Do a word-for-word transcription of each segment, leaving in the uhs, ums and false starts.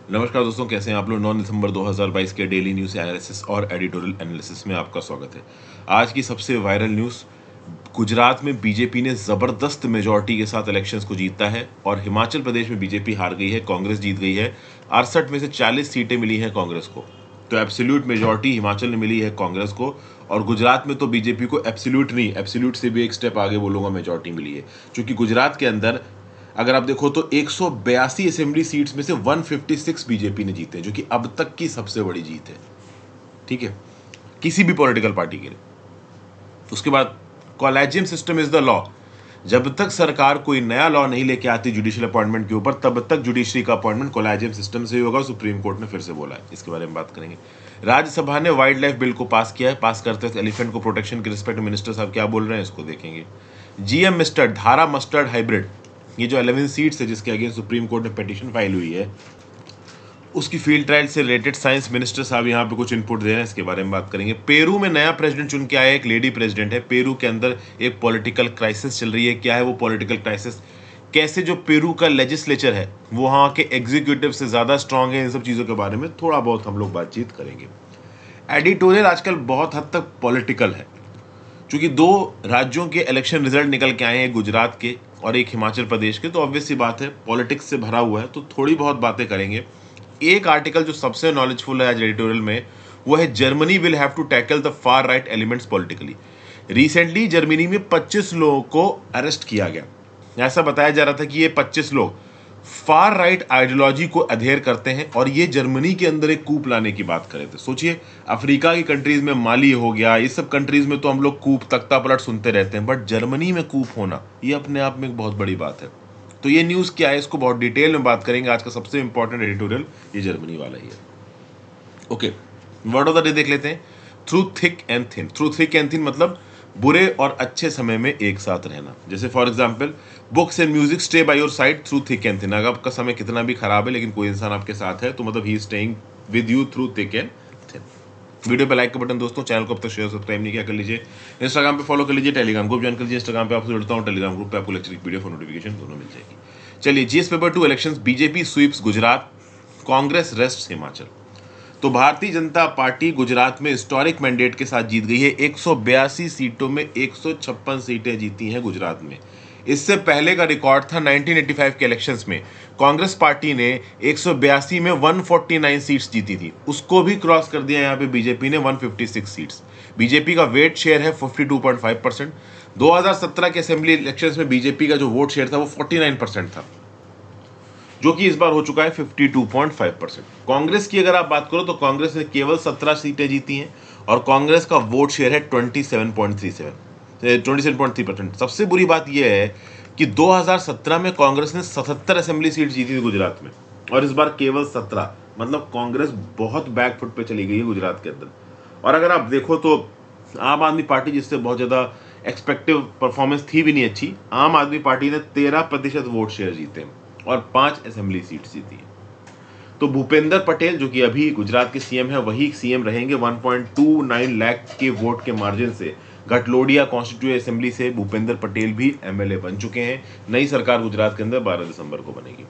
नमस्कार दोस्तों, कैसे हैं आप लोग। नौ दिसंबर दो हज़ार बाईस के डेली न्यूज़ एनालिसिस और एडिटोरियल एनालिसिस में आपका स्वागत है। आज की सबसे वायरल न्यूज़, गुजरात में बीजेपी ने ज़बरदस्त मेजॉरिटी के साथ इलेक्शंस को जीता है और हिमाचल प्रदेश में बीजेपी हार गई है, कांग्रेस जीत गई है। अड़सठ में से चालीस सीटें मिली हैं कांग्रेस को, तो एब्सोल्यूट मेजॉरिटी हिमाचल में मिली है कांग्रेस को। और गुजरात में तो बीजेपी को एब्सोल्यूट नहीं, एब्सोल्यूट से भी एक स्टेप आगे बोलूँगा, मेजॉरिटी मिली है। क्योंकि गुजरात के अंदर अगर आप देखो तो एक सौ बयासी असेंबली सीट्स में से एक सौ छप्पन बीजेपी ने जीते, जो कि अब तक की सबसे बड़ी जीत है, ठीक है, किसी भी पॉलिटिकल पार्टी के लिए। उसके बाद collegium system is the law. जब तक सरकार कोई नया लॉ नहीं लेके आती जुडिशियल अपॉइंटमेंट के ऊपर, तब तक जुडिशरी का अपॉइंटमेंट कॉलेजियम सिस्टम से ही होगा। सुप्रीम कोर्ट ने फिर से बोला है, इसके बारे में बात करेंगे। राज्यसभा ने वाइल्ड लाइफ बिल को पास किया है। पास करते वक्त एलिफेंट को प्रोटेक्शन के रिस्पेक्ट मिनिस्टर साहब क्या बोल रहे हैं, इसको देखेंगे। GM mustard, Dhara mustard hybrid, ये जो इलेवन सीट्स है जिसके अगेंस्ट सुप्रीम कोर्ट में पिटीशन फाइल हुई है, उसकी फील्ड ट्रायल से रिलेटेड साइंस मिनिस्टर साहब यहाँ पे कुछ इनपुट दे रहे हैं, इसके बारे में बात करेंगे। पेरू में नया प्रेसिडेंट चुन के आया, एक लेडी प्रेसिडेंट है। पेरू के अंदर एक पॉलिटिकल क्राइसिस चल रही है। क्या है वो पॉलिटिकल क्राइसिस, कैसे जो पेरू का लेजिस्लेचर है वो वहाँ के एग्जीक्यूटिव से ज़्यादा स्ट्रांग है, इन सब चीज़ों के बारे में थोड़ा बहुत हम लोग बातचीत करेंगे। एडिटोरियल आजकल बहुत हद तक पॉलिटिकल है, क्योंकि दो राज्यों के इलेक्शन रिजल्ट निकल के आए हैं, गुजरात के और एक हिमाचल प्रदेश के, तो ऑब्वियस सी बात है पॉलिटिक्स से भरा हुआ है, तो थोड़ी बहुत बातें करेंगे। एक आर्टिकल जो सबसे नॉलेजफुल है आज एडिटोरियल में, वो है Germany will have to tackle the far right elements politically. Recently Germany में पच्चीस लोगों को अरेस्ट किया गया। ऐसा बताया जा रहा था कि ये पच्चीस लोग फार राइट आइडियोलॉजी को अधेयर करते हैं और ये जर्मनी के अंदर एक कूप लाने की बात कर रहे थे। सोचिए, अफ्रीका की कंट्रीज में माली हो गया, इस सब कंट्रीज में तो हम लोग कूप तख्ता पलट सुनते रहते हैं, बट जर्मनी में कूप होना ये अपने आप में एक बहुत बड़ी बात है। तो ये न्यूज़ क्या है, इसको बहुत डिटेल में बात करेंगे। आज का सबसे इंपॉर्टेंट एडिटोरियल ये जर्मनी वाला ही है। Okay, word of the day देख लेते हैं, through thick and thin. Through thick and thin मतलब बुरे और अच्छे समय में एक साथ रहना। जैसे for example, books and music stay by your side through thick and thin. अगर आपका समय कितना भी खराब है लेकिन कोई इंसान आपके साथ है, तो मतलब ही is staying with you through thick and thin. Video पे लाइक का बटन दोस्तों, चैनल को अब तक शेयर सब्सक्राइब नहीं किया कर लीजिए। इंस्टाग्राम पे फॉलो कर लीजिए, टेलीग्राम ग्रुप ज्वाइन कर लीजिए। इंस्टाग्राम पे आपसे जुड़ता हूँ, टेलीग्राम ग्रुप पे आपको लेक्चर की पीडीएफ और नोटिफिकेशन दोनों मिल जाएगी। चलिए, GS paper two elections, BJP sweeps Gujarat, Congress rest Himachal. तो भारतीय जनता पार्टी गुजरात में हिस्टोरिक मैंडेट के साथ जीत गई है। एक सौ बयासी सीटों में एक सौ छप्पन सीटें जीती हैं गुजरात में। इससे पहले का रिकॉर्ड था उन्नीस सौ पचासी के इलेक्शंस में, कांग्रेस पार्टी ने एक सौ बयासी में एक सौ उनचास सीट्स जीती थी, उसको भी क्रॉस कर दिया यहाँ पे बीजेपी ने एक सौ छप्पन सीट्स। बीजेपी का वेट शेयर है बावन पॉइंट पाँच परसेंट। दो हज़ार सत्रह के असेंबली इलेक्शंस में बीजेपी का जो वोट शेयर था वो उनचास परसेंट था, जो कि इस बार हो चुका है बावन पॉइंट पाँच परसेंट। कांग्रेस की अगर आप बात करो तो कांग्रेस ने केवल सत्रह सीटें जीती हैं और कांग्रेस का वोट शेयर है सत्ताईस पॉइंट तीन सात सत्ताईस पॉइंट तीन परसेंट। सबसे बुरी बात यह है कि दो हज़ार सत्रह में कांग्रेस ने सतहत्तर असेंबली सीट जीती थी गुजरात में और इस बार केवल सत्रह। मतलब कांग्रेस बहुत बैक फुट पे चली गई है गुजरात के अंदर। और अगर आप देखो तो आम आदमी पार्टी, जिससे बहुत ज़्यादा एक्सपेक्टिव परफॉर्मेंस थी भी नहीं अच्छी, आम आदमी पार्टी ने तेरह प्रतिशत वोट शेयर जीते और पांच असेंबली सीट्स जीती है। तो भूपेंद्र पटेल, जो कि अभी गुजरात के सीएम है, वही सीएम रहेंगे। एक पॉइंट दो नौ लाख के वोट के मार्जिन से घटलोडिया कॉन्स्टिट्यूएंसी असेंबली से भूपेंद्र पटेल भी एमएलए बन चुके हैं। नई सरकार गुजरात के अंदर बारह दिसंबर को बनेगी।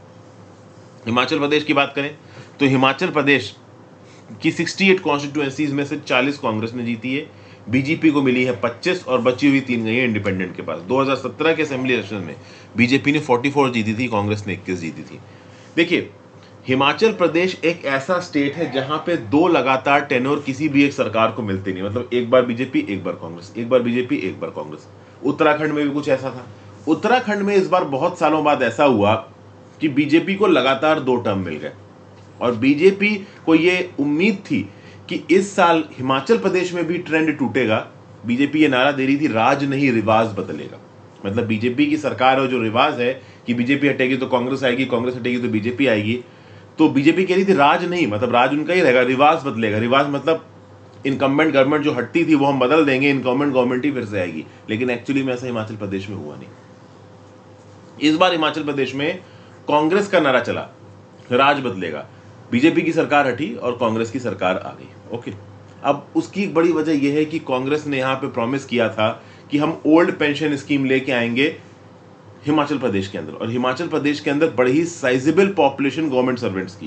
हिमाचल प्रदेश की बात करें तो हिमाचल प्रदेश की अड़सठ कॉन्स्टिट्यूएंसीज में से चालीस कांग्रेस ने जीती है, बीजेपी को मिली है पच्चीस और बची हुई तीन गई है इंडिपेंडेंट के पास। दो हज़ार सत्रह के असेंबली इलेक्शन में बीजेपी ने चौवालीस जीती थी, कांग्रेस ने इक्कीस जीती थी। देखिए, हिमाचल प्रदेश एक ऐसा स्टेट है जहां पे दो लगातार टेन्योर किसी भी एक सरकार को मिलते नहीं, मतलब एक बार बीजेपी एक बार कांग्रेस, एक बार बीजेपी एक बार कांग्रेस। उत्तराखंड में भी कुछ ऐसा था। उत्तराखंड में इस बार बहुत सालों बाद ऐसा हुआ कि बीजेपी को लगातार दो टर्म मिल गए और बीजेपी को ये उम्मीद थी कि इस साल हिमाचल प्रदेश में भी ट्रेंड टूटेगा। बीजेपी ये नारा दे रही थी, राज नहीं रिवाज बदलेगा। मतलब बीजेपी की सरकार है, जो रिवाज है कि बीजेपी हटेगी तो कांग्रेस आएगी, कांग्रेस हटेगी तो बीजेपी आएगी, तो बीजेपी कह रही थी राज नहीं, मतलब राज उनका ही रहेगा, रिवाज बदलेगा। रिवाज मतलब इनकम्बेंट गवर्नमेंट जो हटती थी वो हम बदल देंगे, इनकम्बेंट गवर्नमेंट ही फिर से आएगी। लेकिन एक्चुअली में ऐसा हिमाचल प्रदेश में हुआ नहीं। इस बार हिमाचल प्रदेश में कांग्रेस का नारा चला, राज बदलेगा। बीजेपी की सरकार हटी और कांग्रेस की सरकार आ गई। ओके, अब उसकी एक बड़ी वजह यह है कि कांग्रेस ने यहां पे प्रॉमिस किया था कि हम ओल्ड पेंशन स्कीम लेके आएंगे हिमाचल प्रदेश के अंदर, और हिमाचल प्रदेश के अंदर बड़ी ही साइजेबल पॉपुलेशन गवर्नमेंट सर्वेंट्स की है।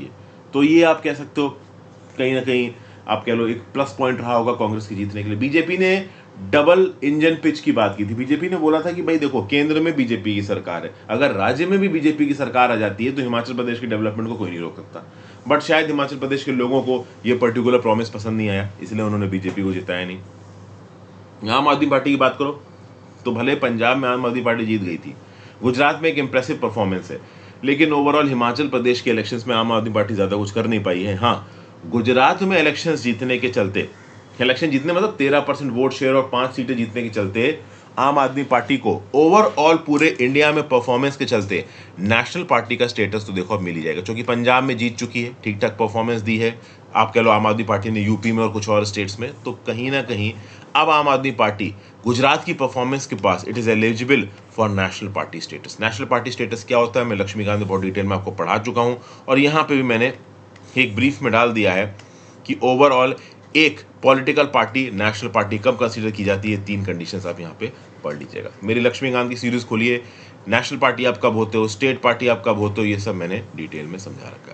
तो ये आप कह सकते हो कहीं ना कहीं आप कह लो एक प्लस पॉइंट रहा होगा कांग्रेस के जीतने के लिए। बीजेपी ने डबल इंजन पिच की बात की थी। बीजेपी ने बोला था कि भाई देखो, केंद्र में बीजेपी की सरकार है, अगर राज्य में भी बीजेपी की सरकार आ जाती है तो हिमाचल प्रदेश की डेवलपमेंट को कोई नहीं रोक सकता। बट शायद हिमाचल प्रदेश के लोगों को यह पर्टिकुलर प्रॉमिस पसंद नहीं आया, इसलिए उन्होंने बीजेपी को जिताया नहीं। आम आदमी पार्टी की बात करो तो भले पंजाब में आम आदमी पार्टी जीत गई थी, गुजरात में एक इंप्रेसिव परफॉर्मेंस है, लेकिन ओवरऑल हिमाचल प्रदेश के इलेक्शंस में आम आदमी पार्टी ज्यादा कुछ कर नहीं पाई है। हाँ, गुजरात में इलेक्शंस जीतने के चलते, इलेक्शन जीतने मतलब तेरह परसेंट वोट शेयर और पांच सीटें जीतने के चलते आम आदमी पार्टी को ओवरऑल पूरे इंडिया में परफॉर्मेंस के चलते नेशनल पार्टी का स्टेटस तो देखो अब मिल ही जाएगा, क्योंकि पंजाब में जीत चुकी है, ठीक ठाक परफॉर्मेंस दी है। आप कह लो आम आदमी पार्टी ने यूपी में और कुछ और स्टेट्स में, तो कहीं ना कहीं अब आम आदमी पार्टी गुजरात की परफॉर्मेंस के पास it is eligible for national party status. National party status क्या होता है मैं लक्ष्मीकांत में बहुत डिटेल में आपको पढ़ा चुका हूं, और यहां पे भी मैंने एक ब्रीफ में डाल दिया है कि ओवरऑल एक पॉलिटिकल पार्टी नेशनल पार्टी कब कंसीडर की जाती है। तीन कंडीशंस आप यहाँ पे पढ़ लीजिएगा। मेरी लक्ष्मीकांत की सीरीज खोलिए, नेशनल पार्टी आप कब होते हो, स्टेट पार्टी आप कब होते हो, ये सब मैंने डिटेल में समझा रखा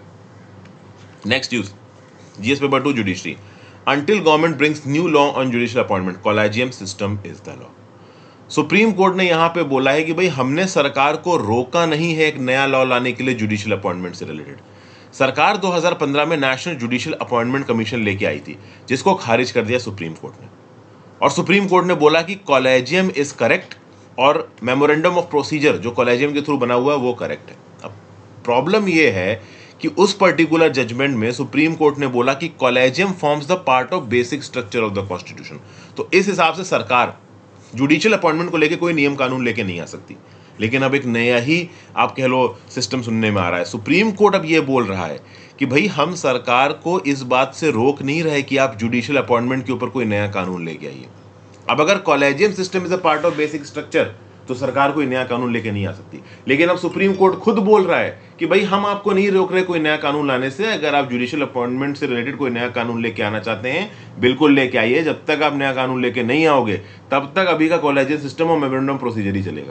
है। Next news, GS paper two, judiciary. Until government brings new law on judicial appointment, collegium system is the law. Supreme court ने यहां पे बोला है कि भाई हमने सरकार को रोका नहीं है एक नया लॉ लाने के लिए जुडिशियल अपॉइंटमेंट से रिलेटेड। सरकार दो हज़ार पंद्रह में नेशनल जुडिशियल अपॉइंटमेंट कमीशन लेके आई थी, जिसको खारिज कर दिया सुप्रीम कोर्ट ने, और सुप्रीम कोर्ट ने बोला कि कॉलेजियम इज करेक्ट और मेमोरेंडम ऑफ प्रोसीजर जो कॉलेजियम के थ्रू बना हुआ है वो करेक्ट है। अब प्रॉब्लम ये है कि उस पर्टिकुलर जजमेंट में सुप्रीम कोर्ट ने बोला कि collegium forms the part of basic structure of the constitution. तो इस हिसाब से सरकार जुडिशियल अपॉइंटमेंट को लेकर कोई नियम कानून लेके नहीं आ सकती। लेकिन अब एक नया ही आप कह लो सिस्टम सुनने में आ रहा है। सुप्रीम कोर्ट अब ये बोल रहा है कि भाई हम सरकार को इस बात से रोक नहीं रहे कि आप जुडिशियल अपॉइंटमेंट के ऊपर कोई नया कानून लेके आइए। अब अगर collegium system is a part of basic structure तो सरकार कोई नया कानून लेके नहीं आ सकती। लेकिन अब सुप्रीम कोर्ट खुद बोल रहा है कि भाई हम आपको नहीं रोक रहे कोई नया कानून लाने से, अगर आप जुडिशियल अपॉइंटमेंट से रिलेटेड कोई नया कानून लेके आना चाहते हैं बिल्कुल लेके आइए। जब तक आप नया कानून लेके नहीं आओगे तब तक अभी का कॉलेजियम सिस्टम और मेमोरेंडम प्रोसीजर ही चलेगा।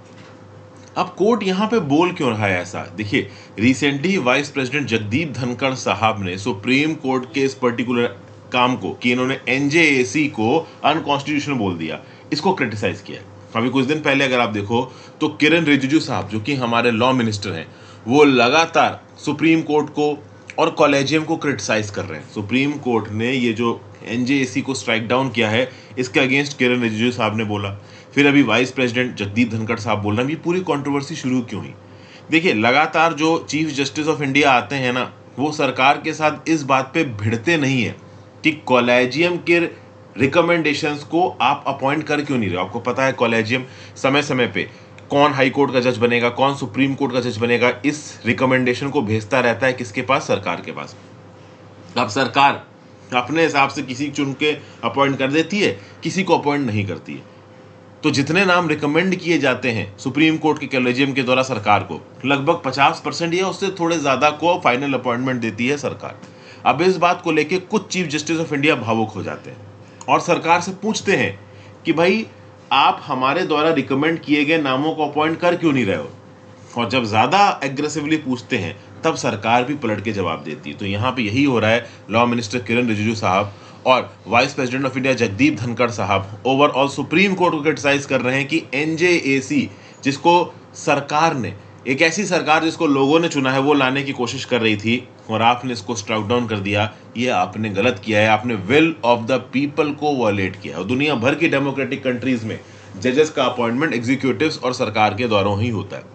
अब कोर्ट यहां पे बोल क्यों रहा है ऐसा? देखिए, recently vice president Jagdeep Dhankhar साहब ने सुप्रीम कोर्ट के इस पर्टिकुलर काम को कि इन्होंने एनजेएसी को अनकॉन्स्टिट्यूशनल बोल दिया, इसको क्रिटिसाइज किया। अभी कुछ दिन पहले अगर आप देखो तो किरण रिजिजू साहब जो कि हमारे लॉ मिनिस्टर हैं, वो लगातार सुप्रीम कोर्ट को और कॉलेजियम को क्रिटिसाइज कर रहे हैं। सुप्रीम कोर्ट ने ये जो एनजेएसी को स्ट्राइक डाउन किया है इसके अगेंस्ट किरण रिजिजू साहब ने बोला, फिर अभी वाइस प्रेसिडेंट जगदीप धनखड़ साहब बोल रहे हैं। ये पूरी कंट्रोवर्सी शुरू क्यों हुई? देखिए, लगातार जो चीफ जस्टिस ऑफ इंडिया आते हैं ना, वो सरकार के साथ इस बात पे भिड़ते नहीं है कि कॉलेजियम के रिकमेंडेशंस को आप अपॉइंट कर क्यों नहीं रहे हो। आपको पता है कॉलेजियम समय समय पे कौन हाई कोर्ट का जज बनेगा, कौन सुप्रीम कोर्ट का जज बनेगा, इस रिकमेंडेशन को भेजता रहता है किसके पास? सरकार के पास। अब सरकार अपने हिसाब से किसी चुन के अपॉइंट कर देती है, किसी को अपॉइंट नहीं करती है। तो जितने नाम रिकमेंड किए जाते हैं सुप्रीम कोर्ट के कॉलेजियम के द्वारा सरकार को, लगभग पचास परसेंट या उससे थोड़े ज्यादा को फाइनल अपॉइंटमेंट देती है सरकार। अब इस बात को लेकर कुछ चीफ जस्टिस ऑफ इंडिया भावुक हो जाते हैं और सरकार से पूछते हैं कि भाई आप हमारे द्वारा रिकमेंड किए गए नामों को अपॉइंट कर क्यों नहीं रहे हो। और जब ज्यादा एग्रेसिवली पूछते हैं तब सरकार भी पलट के जवाब देती है। तो यहाँ पे यही हो रहा है। लॉ मिनिस्टर किरण रिजिजू साहब और vice president of India Jagdeep Dhankhar साहब ओवरऑल सुप्रीम कोर्ट को क्रिटिसाइज कर रहे हैं कि एनजेएसी, जिसको सरकार ने, एक ऐसी सरकार जिसको लोगों ने चुना है, वो लाने की कोशिश कर रही थी और आपने इसको स्ट्राइक डाउन कर दिया। ये आपने गलत किया है, आपने विल ऑफ द पीपल को वायलेट किया है। और दुनिया भर की डेमोक्रेटिक कंट्रीज में जजेस का अपॉइंटमेंट एग्जीक्यूटिव्स और सरकार के द्वारा ही होता है,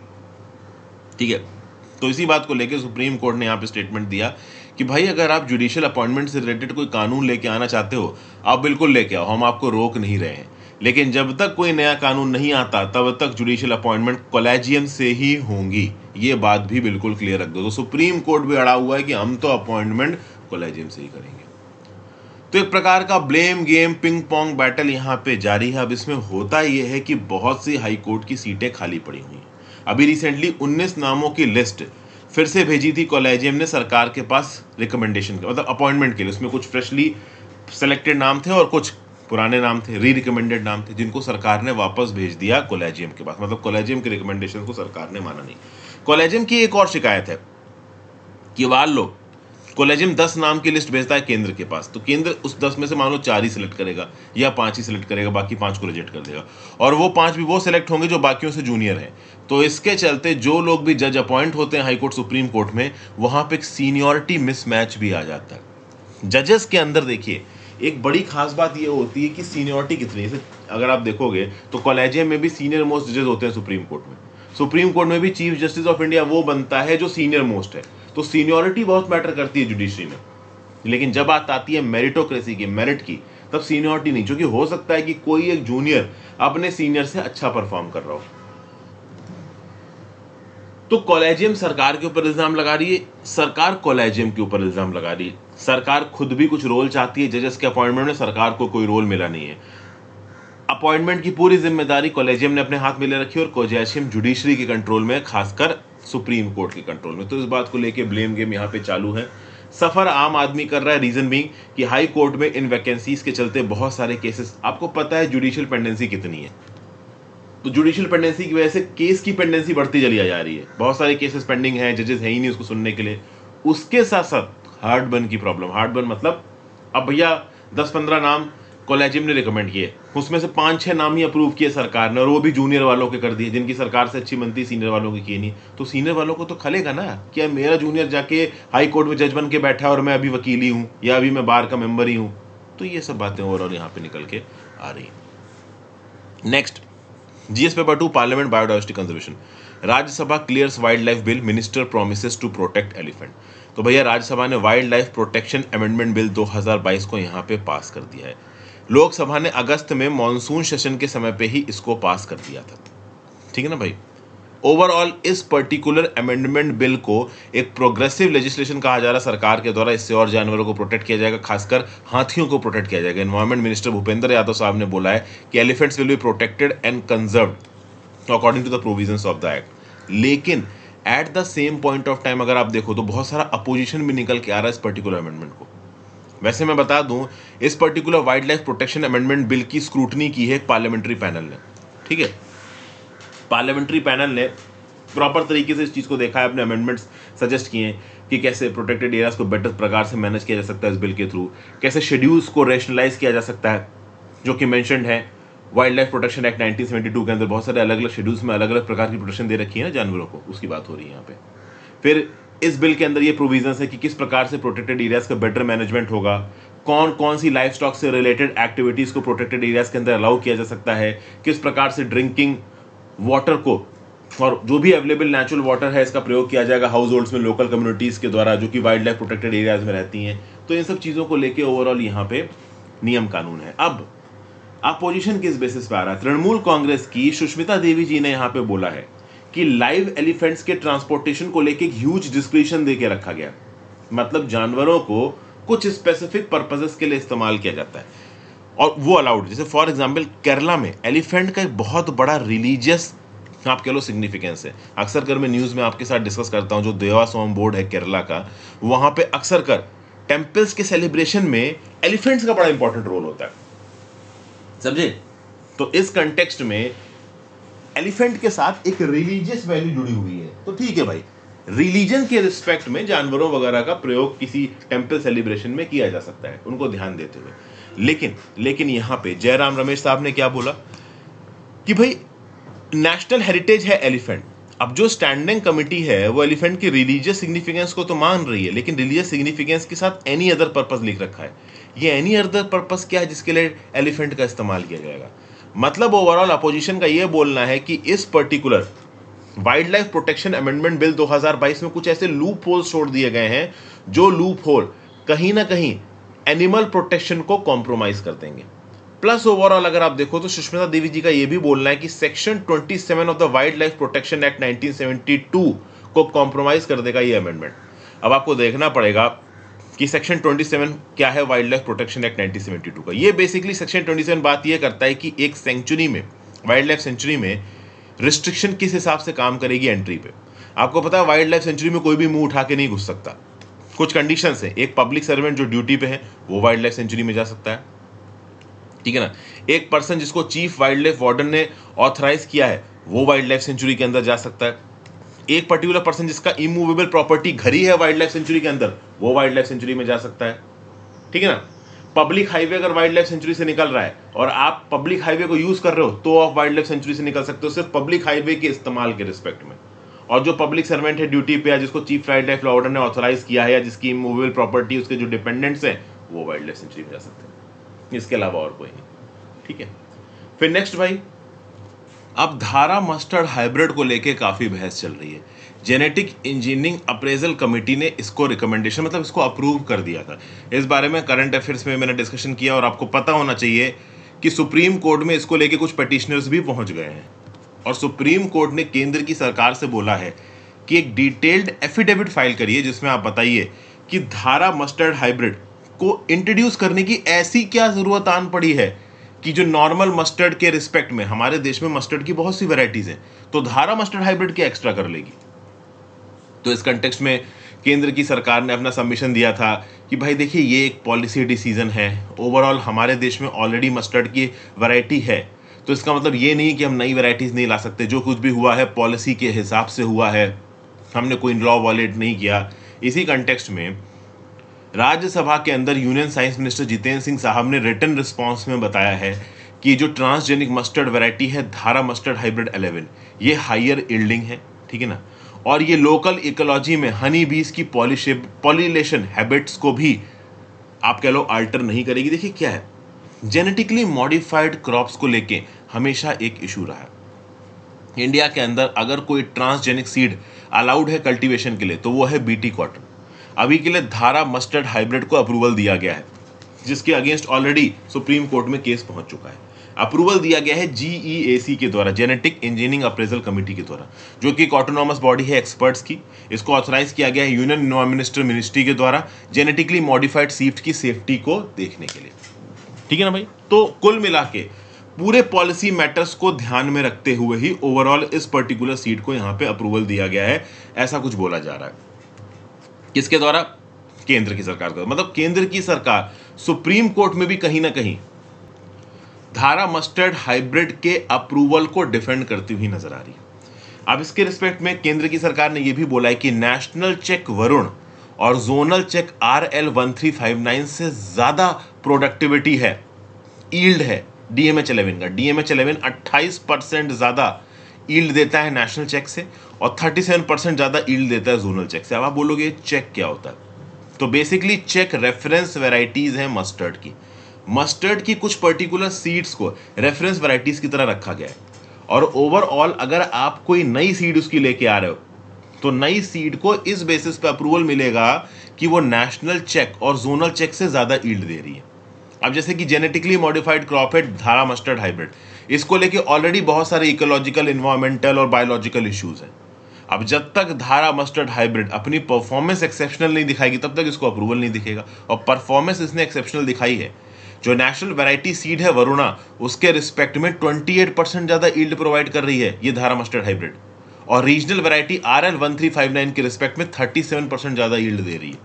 ठीक है। तो इसी बात को लेकर सुप्रीम कोर्ट ने यहाँ पे स्टेटमेंट दिया कि भाई अगर आप जुडिशियल अपॉइंटमेंट से रिलेटेड कोई कानून लेके आना चाहते हो आप बिल्कुल लेके आओ, हम आपको रोक नहीं रहे हैं। लेकिन जब तक कोई नया कानून नहीं आता तब तक जुडिशियल अपॉइंटमेंट कॉलेजियम से ही होंगी। ये बात भी बिल्कुल क्लियर रख दो। तो सुप्रीम कोर्ट भी अड़ा हुआ है कि हम तो अपॉइंटमेंट कॉलेजियम से ही करेंगे। तो एक प्रकार का blame game, ping pong battle यहाँ पे जारी है। अब इसमें होता यह है कि बहुत सी हाई कोर्ट की सीटें खाली पड़ी हुई हैं। अभी रिसेंटली उन्नीस नामों की लिस्ट फिर से भेजी थी कॉलेजियम ने सरकार के पास रिकमेंडेशन के, मतलब अपॉइंटमेंट के लिए। उसमें कुछ फ्रेशली सेलेक्टेड नाम थे और कुछ पुराने नाम थे, री रिकमेंडेड नाम थे, जिनको सरकार ने वापस भेज दिया कॉलेजियम के पास। मतलब कॉलेजियम के रिकमेंडेशन को सरकार ने माना नहीं। कॉलेजियम की एक और शिकायत है कि मान लो कॉलेजियम दस नाम की लिस्ट भेजता है केंद्र के पास, तो केंद्र उस दस में से मान लो चार ही सिलेक्ट करेगा या पांच ही सिलेक्ट करेगा, बाकी पांच को रिजेक्ट कर देगा, और वो पांच भी वो सिलेक्ट होंगे जो बाकियों से जूनियर हैं। तो इसके चलते जो लोग भी जज अपॉइंट होते हैं हाई कोर्ट सुप्रीम कोर्ट में, वहां पे एक सीनियरिटी मिसमैच भी आ जाता है। जजेस के अंदर देखिए एक बड़ी खास बात ये होती है कि सीनियरिटी कितनी है। अगर आप देखोगे तो कॉलेजियम में भी सीनियर मोस्ट जजेस होते हैं सुप्रीम कोर्ट में, सुप्रीम कोर्ट में भी चीफ जस्टिस ऑफ इंडिया वो बनता है जो सीनियर मोस्ट है। तो सीनियरिटी बहुत मैटर करती है जुडिशरी में, लेकिन जब बात आती है मेरिटोक्रेसी की, मेरिट की, तब सीनियरिटी नहीं, क्योंकि हो सकता है कि कोई एक जूनियर अपने सीनियर से अच्छा परफॉर्म कर रहा हो। तो कॉलेजियम सरकार के ऊपर इल्जाम लगा रही है, सरकार कॉलेजियम के ऊपर इल्जाम लगा रही है। सरकार खुद भी कुछ रोल चाहती है जजेस के अपॉइंटमेंट में, सरकार को कोई रोल मिला नहीं है। अपॉइंटमेंट की पूरी जिम्मेदारी कॉलेजियम ने अपने हाथ में ले रखी है और कॉलेजियम जुडिशरी के कंट्रोल में, खासकर सुप्रीम कोर्ट के कंट्रोल में। तो इस बात को लेके ब्लेम गेम यहाँ पे चालू है। सफर आम आदमी कर रहा है, रीजन बीइंग कि हाई कोर्ट में इन वैकेंसीज के चलते बहुत सारे केसेस, आपको पता है जुडिशियल पेंडेंसी कितनी है, तो जुडिशियल पेंडेंसी की वजह से केस की पेंडेंसी बढ़ती चली जा रही है। बहुत सारे केसेस पेंडिंग हैं, जजेस है ही नहीं उसको सुनने के लिए। उसके साथ साथ हार्ड बर्न की प्रॉब्लम। हार्ड बर्न मतलब अब भैया दस पंद्रह नाम कॉलेजियम ने रिकमेंड किए, उसमें से पांच छह नाम ही अप्रूव किए सरकार ने, और वो भी जूनियर वालों के कर दिए जिनकी सरकार से अच्छी बनती, सीनियर वालों की की नहीं। तो सीनियर वालों को तो खलेगा ना कि मेरा जूनियर जाके हाई कोर्ट में जज बन के बैठा है और मैं अभी वकील ही हूँ या अभी मैं बार का मेंबर ही हूँ। तो ये सब बातें ओवरऑल यहाँ पे निकल के आ रही है। Next, GS paper two, parliament biodiversity conservation. Rajya Sabha clears wildlife bill, minister promises to protect elephant. तो भैया राज्यसभा ने wildlife protection amendment bill दो हज़ार बाईस को यहाँ पे पास कर दिया है। लोकसभा ने अगस्त में मॉनसून सेशन के समय पे ही इसको पास कर दिया था, ठीक है ना भाई। ओवरऑल इस पर्टिकुलर अमेंडमेंट बिल को एक प्रोग्रेसिव लेजिस्लेशन कहा जा रहा है सरकार के द्वारा। इससे और जानवरों को प्रोटेक्ट किया जाएगा, खासकर हाथियों को प्रोटेक्ट किया जाएगा। एनवायरमेंट मिनिस्टर भूपेंद्र यादव साहब ने बोला है कि elephants will be protected and conserved according to the provisions of the act. लेकिन at the same point of time अगर आप देखो तो बहुत सारा अपोजिशन भी निकल के आ रहा है इस पर्टिकुलर अमेंडमेंट को। वैसे मैं बता दूं, इस particular wildlife protection amendment bill की स्क्रूटनी की है पार्लियामेंट्री पैनल ने, ठीक है। पार्लियामेंट्री पैनल ने प्रॉपर तरीके से इस चीज को देखा है, अपने अमेंडमेंट्स सजेस्ट किए हैं कि कैसे प्रोटेक्टेड एरियाज को बेटर प्रकार से मैनेज किया जा सकता है इस बिल के थ्रू, कैसे शेड्यूल्स को रेशनलाइज किया जा सकता है, जो कि मेंशन्ड है wildlife protection act nineteen seventy two के अंदर। बहुत सारे अलग अलग शेड्यूल्स में अलग अलग प्रकार की प्रोटेक्शन दे रखी है ना जानवरों को, उसकी बात हो रही है यहाँ पे। फिर इस बिल के अंदर ये प्रोविजंस है कि किस प्रकार से प्रोटेक्टेड एरियाज का बेटर मैनेजमेंट होगा, कौन कौन सी लाइफ स्टॉक से रिलेटेड एक्टिविटीज को प्रोटेक्टेड एरियाज के अंदर अलाउ किया जा सकता है, किस प्रकार से ड्रिंकिंग वाटर को और जो भी अवेलेबल नेचुरल वाटर है इसका प्रयोग किया जाएगा हाउस होल्ड्स में लोकल कम्युनिटीज के द्वारा जो कि वाइल्ड लाइफ प्रोटेक्टेड एरियाज में रहती हैं। तो इन सब चीजों को लेके ओवरऑल यहाँ पे नियम कानून है। अब अपोजिशन किस बेसिस पे आ रहा है? तृणमूल कांग्रेस की सुष्मिता देवी जी ने यहाँ पे बोला है कि लाइव एलिफेंट्स के ट्रांसपोर्टेशन को लेके ह्यूज डिस्क्रिप्शन दे के रखा गया, मतलब जानवरों को कुछ स्पेसिफिक पर्पसेस के लिए इस्तेमाल किया जाता है और वो अलाउड। जैसे फॉर एग्जांपल केरला में एलिफेंट का एक बहुत बड़ा रिलीजियस आप कह लो सिग्निफिकेंस है। अक्सर कर मैं न्यूज़ में आपके साथ डिस्कस करता हूँ, जो देवास्वाम बोर्ड है केरला का, वहाँ पे अक्सर कर टेम्पल्स के सेलिब्रेशन में एलिफेंट्स का बड़ा इंपॉर्टेंट रोल होता है, समझे। तो इस कंटेक्स्ट में एलिफेंट के साथ एक रिलीजियस वैल्यू जुड़ी हुई है, तो ठीक है भाई, रिलीजन के रिस्पेक्ट में जानवरों वगैरह का प्रयोग किसी टेम्पल सेलिब्रेशन में किया जा सकता है, उनको ध्यान देते हुए। लेकिन लेकिन यहाँ पे जयराम रमेश साहब ने क्या बोला कि भाई नेशनल हेरिटेज है एलिफेंट। अब जो स्टैंडिंग कमिटी है वो एलिफेंट की रिलीजियस सिग्निफिकेंस को तो मान रही है, लेकिन रिलीजियस सिग्निफिकेंस के साथ एनी अदर पर्पस लिख रखा है। ये एनी अदर पर्पस क्या है जिसके लिए एलिफेंट का इस्तेमाल किया जाएगा? मतलब ओवरऑल अपोजिशन का ये बोलना है कि इस particular wildlife protection amendment bill दो हज़ार बाईस में कुछ ऐसे लूप होल्स छोड़ दिए गए हैं जो लूप होल कहीं ना कहीं एनिमल प्रोटेक्शन को कॉम्प्रोमाइज कर देंगे। प्लस ओवरऑल अगर आप देखो तो सुष्मिता देवी जी का यह भी बोलना है कि सेक्शन सत्ताईस of the wildlife protection act nineteen seventy two को कॉम्प्रोमाइज कर देगा ये अमेंडमेंट। अब आपको देखना पड़ेगा कि सेक्शन सत्ताईस क्या है wildlife protection act nineteen seventy two का। ये बेसिकली सेक्शन सत्ताईस बात ये करता है कि एक सेंचुरी में, वाइल्ड लाइफ सेंचुरी में रिस्ट्रिक्शन किस हिसाब से काम करेगी एंट्री पे। आपको पता है वाइल्ड लाइफ सेंचुरी में कोई भी मुंह उठा के नहीं घुस सकता, कुछ कंडीशंस है। एक पब्लिक सर्वेंट जो ड्यूटी पे है वो वाइल्ड लाइफ सेंचुरी में जा सकता है, ठीक है ना। एक पर्सन जिसको चीफ वाइल्ड लाइफ वार्डन ने ऑथराइज किया है वो वाइल्ड लाइफ सेंचुरी के अंदर जा सकता है। एक पर्टिकुलर पर्सन जिसका इमूवेबल प्रॉपर्टी घर ही है वाइल्ड लाइफ सेंचुरी के अंदर, वो वाइल्ड लाइफ सेंचुरी में जा सकता है, ठीक है ना। पब्लिक हाईवे अगर वाइल्ड लाइफ सेंचुरी से निकल रहा है और आप पब्लिक हाईवे को यूज कर रहे हो तो आप वाइल्ड लाइफ सेंचुरी से निकल सकते हो, सिर्फ पब्लिक हाईवे के इस्तेमाल के रिस्पेक्ट में। और जो पब्लिक सर्वेंट है ड्यूटी पे, या जिसको chief wildlife law order ने ऑथोराइज किया है, या जिसकी इमूवेबल प्रॉपर्टी उसके जो डिपेंडेंट्स हैं, वो वाइल्ड लाइफ सेंचुरी में जा सकते हैं, इसके अलावा और कोई नहीं, ठीक है। फिर नेक्स्ट भाई, अब धारा मस्टर्ड हाइब्रिड को लेके काफी बहस चल रही है। जेनेटिक इंजीनियरिंग अप्रेजल कमेटी ने इसको रिकमेंडेशन मतलब इसको अप्रूव कर दिया था। इस बारे में करंट अफेयर्स में मैंने डिस्कशन किया, और आपको पता होना चाहिए कि सुप्रीम कोर्ट में इसको लेके कुछ पिटिशनर्स भी पहुंच गए हैं, और सुप्रीम कोर्ट ने केंद्र की सरकार से बोला है कि एक डिटेल्ड एफिडेविट फाइल करिए जिसमें आप बताइए कि धारा मस्टर्ड हाइब्रिड को इंट्रोड्यूस करने की ऐसी क्या जरूरत आन पड़ी है कि जो नॉर्मल मस्टर्ड के रिस्पेक्ट में, हमारे देश में मस्टर्ड की बहुत सी वैरायटीज हैं, तो धारा मस्टर्ड हाइब्रिड क्या एक्स्ट्रा कर लेगी। तो इस कंटेक्स्ट में केंद्र की सरकार ने अपना सबमिशन दिया था कि भाई देखिए ये एक पॉलिसी डिसीजन है, ओवरऑल हमारे देश में ऑलरेडी मस्टर्ड की वैरायटी है, तो इसका मतलब ये नहीं कि हम नई वैरायटीज नहीं ला सकते। जो कुछ भी हुआ है पॉलिसी के हिसाब से हुआ है, हमने कोई लॉ वॉलेट नहीं किया। इसी कंटेक्स्ट में राज्यसभा के अंदर union science minister Jitendra Singh साहब ने रिटन रिस्पॉन्स में बताया है कि जो ट्रांसजेनिक मस्टर्ड वैरायटी है धारा मस्टर्ड हाइब्रिड इलेवन, ये हायर यील्डिंग है, ठीक है ना, और ये लोकल इकोलॉजी में हनी बीज की पॉलिनेशन हैबिट्स को भी आप कह लो अल्टर नहीं करेगी। देखिए क्या है, जेनेटिकली मॉडिफाइड क्रॉप्स को लेके हमेशा एक इशू रहा है इंडिया के अंदर। अगर कोई ट्रांसजेनिक सीड अलाउड है कल्टीवेशन के लिए तो वो है बीटी कॉटन। अभी के लिए धारा मस्टर्ड हाइब्रिड को अप्रूवल दिया गया है, जिसके अगेंस्ट ऑलरेडी सुप्रीम कोर्ट में केस पहुंच चुका है। अप्रूवल दिया गया है जीईएसी के द्वारा, जेनेटिक इंजीनियरिंग अप्रेजल कमेटी के द्वारा, जो कि एक ऑटोनॉमस बॉडी है एक्सपर्ट्स की। इसको ऑथराइज किया गया है यूनियन इन्वायरमेंटल मिनिस्ट्री के द्वारा जेनेटिकली मॉडिफाइड सीड की सेफ्टी को देखने के लिए, ठीक है ना भाई। तो कुल मिला के पूरे पॉलिसी मैटर्स को ध्यान में रखते हुए ही ओवरऑल इस पर्टिकुलर सीड को यहाँ पे अप्रूवल दिया गया है, ऐसा कुछ बोला जा रहा है। किसके द्वारा? केंद्र की सरकार का। मतलब केंद्र की सरकार सुप्रीम कोर्ट में भी कहीं ना कहीं धारा मस्टर्ड हाइब्रिड के अप्रूवल को डिफेंड करती हुई नजर आ रही है। अब इसके रिस्पेक्ट में केंद्र की सरकार ने यह भी बोला है कि नेशनल चेक वरुण और zonal check R L one three five nine से ज्यादा प्रोडक्टिविटी है, ईल्ड है डीएमएच इलेवन का। डीएमएच इलेवन अट्ठाईस परसेंट ज्यादा ईल्ड देता है नेशनल चेक से, और सैंतीस परसेंट ज्यादा ईल्ड देता है जोनल चेक से। अब आप बोलोगे चेक क्या होता है? तो बेसिकली चेक रेफरेंस वैरायटीज हैं मस्टर्ड की। मस्टर्ड की कुछ पर्टिकुलर सीड्स को रेफरेंस वैरायटीज की तरह रखा गया है, और ओवरऑल अगर आप कोई नई सीड उसकी लेके आ रहे हो तो नई सीड को इस बेसिस पे अप्रूवल मिलेगा कि वो नेशनल चेक और जोनल चेक से ज्यादा ईल्ड दे रही है। अब जैसे कि जेनेटिकली मॉडिफाइड क्रॉप है धारा मस्टर्ड हाइब्रिड, इसको लेके ऑलरेडी बहुत सारे इकोलॉजिकल, इन्वायरमेंटल और बायोलॉजिकल इश्यूज हैं। अब जब तक धारा मस्टर्ड हाइब्रिड अपनी परफॉर्मेंस एक्सेप्शनल नहीं दिखाएगी तब तक इसको अप्रूवल नहीं दिखेगा, और परफॉर्मेंस इसने एक्सेप्शनल दिखाई है। जो नेशनल वैरायटी सीड है वरुणा, उसके रिस्पेक्ट में अट्ठाईस परसेंट ज्यादा ईल्ड प्रोवाइड कर रही है ये धारा मस्टर्ड हाइब्रिड, और regional variety R L one three five nine के रिस्पेक्ट में सैंतीस परसेंट ज्यादा ईल्ड दे रही है।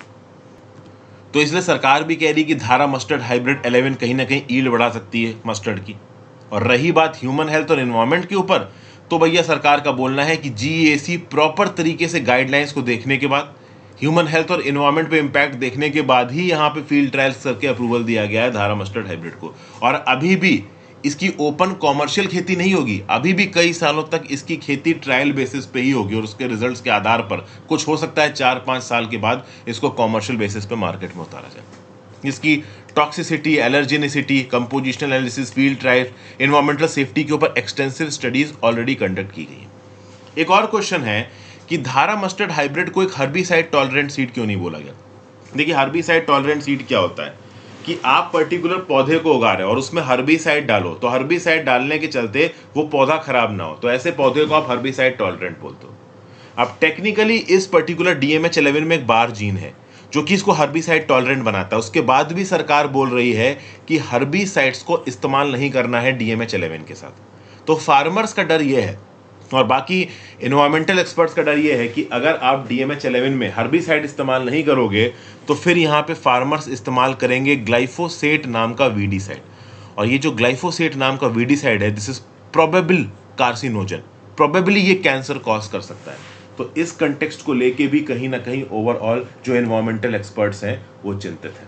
तो इसलिए सरकार भी कह रही है कि धारा मस्टर्ड हाइब्रिड इलेवन कहीं ना कहीं ईल्ड बढ़ा सकती है मस्टर्ड की। और रही बात ह्यूमन हेल्थ और एनवायरनमेंट के ऊपर, तो भैया सरकार का बोलना है कि जीईएसी प्रॉपर तरीके से गाइडलाइंस को देखने के बाद, ह्यूमन हेल्थ और एनवायरनमेंट पे इंपैक्ट देखने के बाद ही यहाँ पे फील्ड ट्रायल्स करके अप्रूवल दिया गया है धारा मस्टर्ड हाइब्रिड को। और अभी भी इसकी ओपन कॉमर्शियल खेती नहीं होगी, अभी भी कई सालों तक इसकी खेती ट्रायल बेसिस पे ही होगी, और उसके रिजल्ट्स के आधार पर कुछ हो सकता है चार पाँच साल के बाद इसको कॉमर्शियल बेसिस पे मार्केट में उतारा जाए। इसकी toxicity, allergenicity, compositional analysis, field trial, environmental safety के ऊपर एक्सटेंसिव स्टडीज ऑलरेडी कंडक्ट की गई है। एक और क्वेश्चन है कि धारा मस्टर्ड हाइब्रिड को एक हर्बिसाइड टॉलरेंट सीड क्यों नहीं बोला गया? देखिए हर्बिसाइड टॉलरेंट सीड क्या होता है कि आप पर्टिकुलर पौधे को उगा रहे हो और उसमें हर्बिसाइड डालो, तो हर्बिसाइड डालने के चलते वो पौधा खराब ना हो, तो ऐसे पौधे को आप हर्बिसाइड टॉलरेंट बोलते हो। अब टेक्निकली इस पर्टिकुलर डीएमएच इलेवन में एक बार जीन है जो कि इसको हर्बिसाइड टॉलरेंट बनाता है। उसके बाद भी सरकार बोल रही है कि हर्बिसाइड्स को इस्तेमाल नहीं करना है डीएमएच इलेवन के साथ। तो फार्मर्स का डर यह है, और बाकी एनवायरमेंटल एक्सपर्ट्स का डर यह है कि अगर आप डीएमएच इलेवन में हर्बिसाइड इस्तेमाल नहीं करोगे तो फिर यहाँ पे फार्मर्स इस्तेमाल करेंगे ग्लाइफोसेट नाम का वीडीसाइड, और ये जो ग्लाइफोसेट नाम का वीडीसाइड है, this is probable carcinogen, probably ये कैंसर कॉज कर सकता है। तो इस कंटेक्स्ट को लेके भी कहीं ना कहीं ओवरऑल जो एनवायरमेंटल एक्सपर्ट्स हैं वो चिंतित हैं।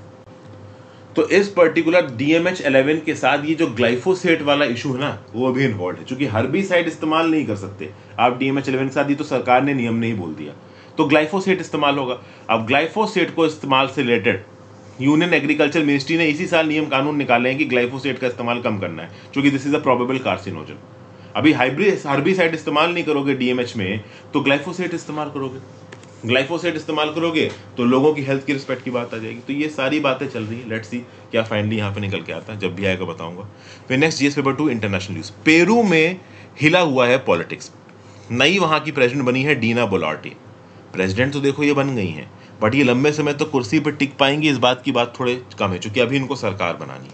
तो इस particular D M H eleven के साथ ये जो ग्लाइफोसेट वाला इशू है ना, वो भी इन्वॉल्व है। चूंकि हर्बिसाइड इस्तेमाल नहीं कर सकते आप डी एम एच इलेवन के साथ, ये तो सरकार ने नियम नहीं बोल दिया, तो ग्लाइफोसेट इस्तेमाल होगा। अब ग्लाइफोसेट को इस्तेमाल से रिलेटेड यूनियन एग्रीकल्चर मिनिस्ट्री ने इसी साल नियम कानून निकाले हैं कि ग्लाइफोसेट का इस्तेमाल कम करना है, क्योंकि this is a probable carcinogen. अभी हाइब्रिड हर्बिसाइड इस्तेमाल नहीं करोगे डीएमएच में, तो ग्लाइफोसेट इस्तेमाल करोगे, ग्लाइफोसेट इस्तेमाल करोगे तो लोगों की हेल्थ की रिस्पेक्ट की बात आ जाएगी। तो ये सारी बातें चल रही है, लेट्स सी क्या फाइनली यहाँ पे निकल के आता है, जब भी आएगा बताऊंगा। फिर next GS paper two international news. Peru में हिला हुआ है पॉलिटिक्स। नई वहां की प्रेसिडेंट बनी है डीना बोलार्टे। प्रेसिडेंट तो देखो ये बन गई हैं, बट ये लंबे समय तक तो कुर्सी पर टिक पाएंगी, इस बात की बात थोड़े कम है, क्योंकि अभी इनको सरकार बनानी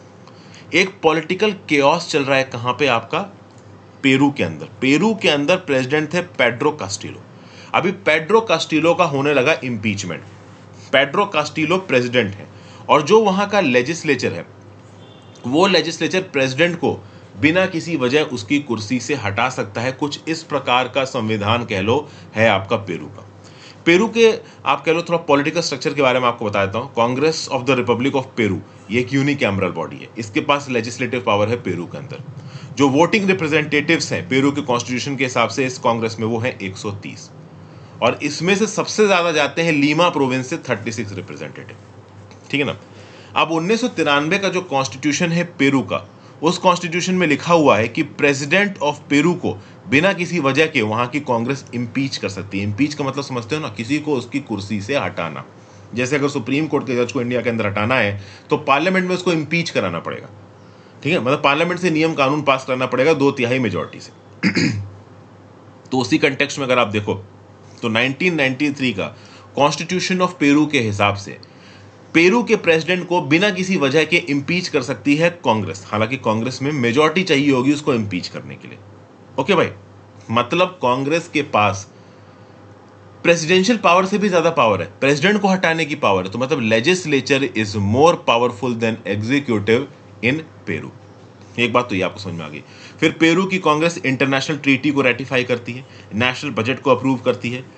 है। एक पॉलिटिकल केओस चल रहा है कहां पे, आपका पेरू के अंदर। पेरू के अंदर प्रेसिडेंट थे पेड्रो कास्टिलो। अभी पेड्रो कास्टिलो का होने लगा इंपीचमेंट। पेड्रो कास्टिलो प्रेसिडेंट है, और जो वहां का लेजिस्लेचर है, वो लेजिस्लेचर प्रेसिडेंट को बिना किसी वजह उसकी कुर्सी से हटा सकता है। कुछ इस प्रकार का संविधान कह लो है आपका पेरू का। पेरू के आप कह लो थोड़ा पॉलिटिकल स्ट्रक्चर के बारे में आपको बता देता हूं। Congress of the republic of Peru ये एक यूनिकैमरल बॉडी है, इसके पास लेजिस्लेटिव पावर है पेरू के अंदर। जो वोटिंग रिप्रेजेंटेटिव्स हैं पेरू के कॉन्स्टिट्यूशन के हिसाब से इस कांग्रेस में, वो है एक सौ तीस, और इसमें से सबसे ज्यादा जाते हैं लीमा प्रोविंस से छत्तीस रिप्रेजेंटेटिव, ठीक है ना। अब उन्नीस सौ तिरानवे का जो कॉन्स्टिट्यूशन है पेरू का, उस कॉन्स्टिट्यूशन में लिखा हुआ है कि प्रेसिडेंट ऑफ पेरू को बिना किसी वजह के वहां की कांग्रेस इंपीच कर सकती है। इंपीच का मतलब समझते हो ना, किसी को उसकी कुर्सी से हटाना। जैसे अगर सुप्रीम कोर्ट के जज को इंडिया के अंदर हटाना है तो पार्लियामेंट में उसको इंपीच कराना पड़ेगा, ठीक है, मतलब पार्लियामेंट से नियम कानून पास करना पड़ेगा दो तिहाई मेजोरिटी से। तो उसी कंटेक्स्ट में अगर आप देखो तो नाइनटीन नाइंटी थ्री का कॉन्स्टिट्यूशन ऑफ पेरू के हिसाब से पेरू के प्रेसिडेंट को बिना किसी वजह के इंपीच कर सकती है कांग्रेस। हालांकि कांग्रेस में मेजॉरिटी चाहिए होगी उसको इंपीच करने के लिए। ओके भाई, मतलब कांग्रेस के पास प्रेसिडेंशियल पावर से भी ज्यादा पावर है, प्रेसिडेंट को हटाने की पावर है। तो मतलब legislature is more powerful than executive in Peru. एक बात तो ये आपको समझ में आ गई। फिर पेरू की कांग्रेस इंटरनेशनल ट्रीटी को रेटिफाई करती है, नेशनल बजट को अप्रूव करती है,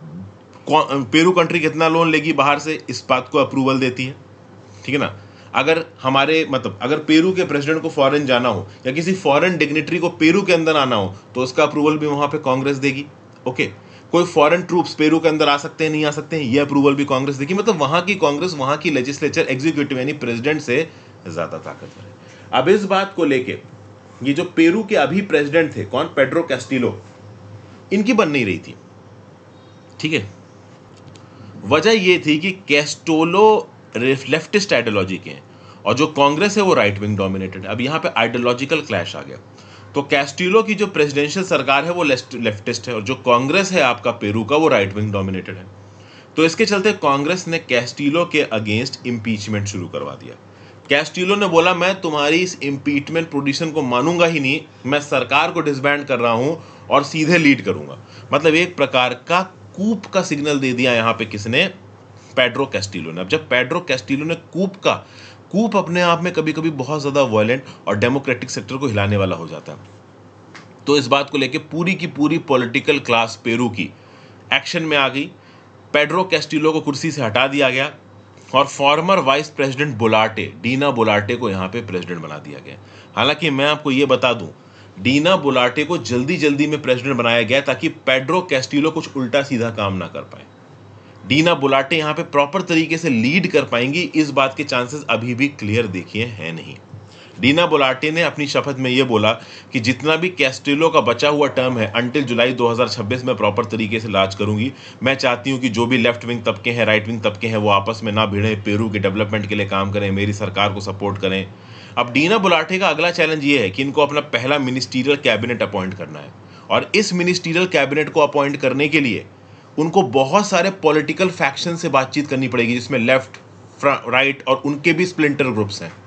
पेरू कंट्री कितना लोन लेगी बाहर से इस बात को अप्रूवल देती है, ठीक है ना। अगर हमारे मतलब अगर पेरू के प्रेसिडेंट को फॉरेन जाना हो या किसी फॉरेन डिग्निटरी को पेरू के अंदर आना हो तो उसका अप्रूवल भी वहां पे कांग्रेस देगी। ओके, कोई फॉरेन ट्रूप्स पेरू के अंदर आ सकते हैं नहीं आ सकते हैं, ये अप्रूवल भी कांग्रेस देगी। मतलब वहां की कांग्रेस, वहां की लेजिस्लेचर एग्जीक्यूटिव यानी प्रेसिडेंट से ज्यादा ताकतवर है। अब इस बात को लेके ये जो पेरू के अभी प्रेसिडेंट थे, कौन, पेड्रो कास्टिलो, इनकी बन नहीं रही थी, ठीक है। वजह यह थी कि कैस्टोलो लेफ्टिस्ट आइडियोलॉजी के हैं और जो कांग्रेस है वो राइट विंग डोमिनेटेड है। अब यहां पे आइडियोलॉजिकल क्लैश आ गया। तो कैस्टिलो की जो प्रेसिडेंशियल सरकार है वो लेफ्टिस्ट है और जो कांग्रेस है आपका पेरू का वो राइट विंग डोमिनेटेड है। तो इसके चलते कांग्रेस ने कैस्टिलो के अगेंस्ट इंपीचमेंट शुरू करवा दिया। कैस्टिलो ने बोला मैं तुम्हारी इस इंपीचमेंट पोजीशन को मानूंगा ही नहीं, मैं सरकार को डिसबैंड कर रहा हूं और सीधे लीड करूंगा। मतलब एक प्रकार का कूप का सिग्नल दे दिया यहां पे किसने, पेड्रो कास्टिलो ने। अब जब पेड्रो कास्टिलो ने कूप का, कूप अपने आप में कभी कभी बहुत ज्यादा वायलेंट और डेमोक्रेटिक सेक्टर को हिलाने वाला हो जाता है। तो इस बात को लेकर पूरी की पूरी पॉलिटिकल क्लास पेरू की एक्शन में आ गई। पेड्रो कास्टिलो को कुर्सी से हटा दिया गया और former vice president Boluarte, Dina Boluarte को यहां पे प्रेसिडेंट बना दिया गया। हालांकि मैं आपको यह बता दूं, डीना बोलार्टे को जल्दी जल्दी में प्रेसिडेंट बनाया गया ताकि पेड्रो कास्टिलो कुछ उल्टा सीधा काम ना कर पाए। डीना बोलार्टे यहां पे प्रॉपर तरीके से लीड कर पाएंगी, इस बात के चांसेस अभी भी क्लियर देखिए हैं नहीं। डीना बोलार्टे ने अपनी शपथ में यह बोला कि जितना भी कास्टिलो का बचा हुआ टर्म है अंटिल जुलाई दो हज़ार छब्बीस में प्रॉपर तरीके से लाज करूंगी। मैं चाहती हूं कि जो भी लेफ्ट विंग तबके हैं, राइट विंग तबके हैं, वो आपस में ना भिड़ें, पेरू के डेवलपमेंट के लिए काम करें, मेरी सरकार को सपोर्ट करें। अब डीना बोलार्टे का अगला चैलेंज ये है कि इनको अपना पहला मिनिस्टीरियल कैबिनेट अपॉइंट करना है और इस मिनिस्टीरियल कैबिनेट को अपॉइंट करने के लिए उनको बहुत सारे पॉलिटिकल फैक्शन से बातचीत करनी पड़ेगी, जिसमें लेफ्ट, राइट और उनके भी स्प्लिंटर ग्रुप्स हैं।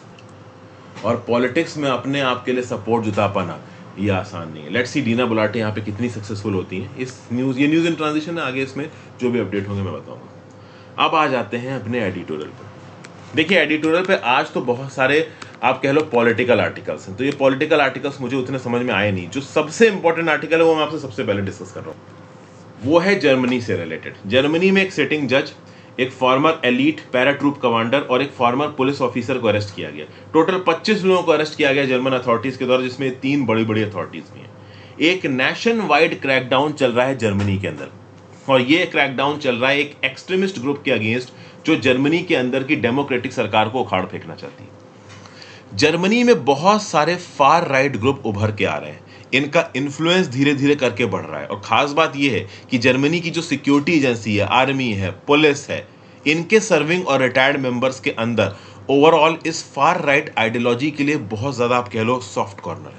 और पॉलिटिक्स में अपने आप के लिए सपोर्ट जुटा पाना ये आसान नहीं है। लेट्स सी डीना बोलार्टे यहाँ पे कितनी सक्सेसफुल होती हैं। इस न्यूज़, ये न्यूज़ इन ट्रांजिशन है, आगे इसमें जो भी अपडेट होंगे मैं बताऊंगा। अब आ जाते हैं अपने एडिटोरियल पर। देखिए एडिटोरियल पे आज तो बहुत सारे आप कह लो पॉलिटिकल आर्टिकल्स हैं। तो ये पॉलिटिकल आर्टिकल्स मुझे उतने समझ में आए नहीं। जो सबसे इंपॉर्टेंट आर्टिकल है वो मैं आपसे सबसे पहले डिस्कस कर रहा हूँ। वो है जर्मनी से रिलेटेड। जर्मनी में एक सिटिंग जज, एक फॉर्मर एलीट पैराट्रूप कमांडर और एक फॉर्मर पुलिस ऑफिसर को अरेस्ट किया गया। टोटल पच्चीस लोगों को अरेस्ट किया गया जर्मन अथॉरिटीज के द्वारा, जिसमें तीन बड़ी बड़ी अथॉरिटीज भी हैं। एक नेशन वाइड क्रैकडाउन चल रहा है जर्मनी के अंदर, और ये क्रैकडाउन चल रहा है एक एक्सट्रीमिस्ट ग्रुप के अगेंस्ट जो जर्मनी के अंदर की डेमोक्रेटिक सरकार को उखाड़ फेंकना चाहती है। जर्मनी में बहुत सारे फार राइट ग्रुप उभर के आ रहे हैं, इनका इन्फ्लुएंस धीरे धीरे करके बढ़ रहा है। और खास बात यह है कि जर्मनी की जो सिक्योरिटी एजेंसी है, आर्मी है, पुलिस है, इनके सर्विंग और रिटायर्ड मेंबर्स के अंदर ओवरऑल इस फार राइट आइडियोलॉजी के लिए बहुत ज्यादा आप कह लो सॉफ्ट कॉर्नर